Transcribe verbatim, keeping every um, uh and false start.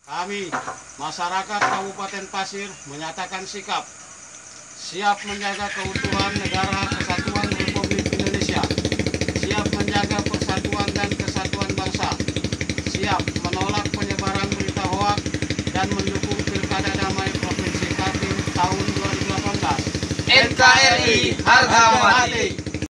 Kami, masyarakat Kabupaten Pasir, menyatakan sikap siap menjaga keutuhan negara kesatuan Republik Indonesia, siap menjaga persatuan dan kesatuan bangsa, siap menolak penyebaran berita hoaks dan mendukung Pilkada Damai Provinsi Kaltim tahun dua ribu delapan belas. N K R I harga mati.